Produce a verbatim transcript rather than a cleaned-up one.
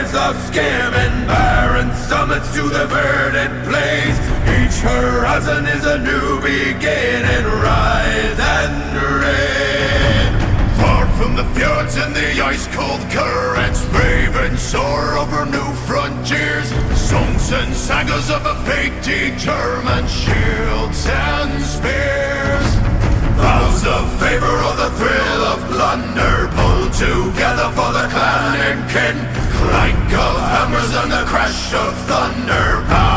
waves of skim and barren summits to the verdant plains. Each horizon is a new beginning, rise and reign. Far from the fjords and the ice-cold currents, brave and soar over new frontiers. Songs and sagas of a painted German, shields and spears. Vows of favor or the thrill of plunder, pulled together for the clan and kin. Clank of hammers and the crash of thunder.